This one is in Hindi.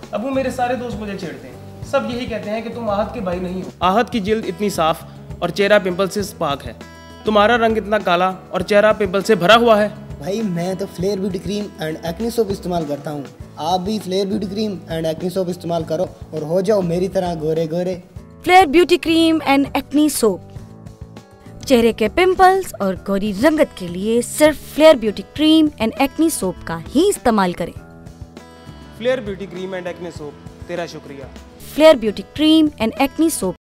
अब वो मेरे सारे दोस्त मुझे छेड़ते हैं, सब यही कहते हैं कि तुम आहत के भाई नहीं हो। आहत की जिल्द इतनी साफ और चेहरा पिंपल से पाक है, तुम्हारा रंग इतना काला और चेहरा पिंपल से भरा हुआ है। भाई मैं तो flair beauty cream and acne soap इस्तेमाल करता हूँ, आप भी flair beauty cream and acne soap इस्तेमाल करो और हो जाओ मेरी तरह गोरे गोरे। Flair beauty cream and acne soap, चेहरे के पिंपल्स और गोरी रंगत के लिए सिर्फ flair beauty cream and acne soap का ही इस्तेमाल करें। Flair beauty cream and acne soap, तेरा शुक्रिया। Flair beauty cream and acne soap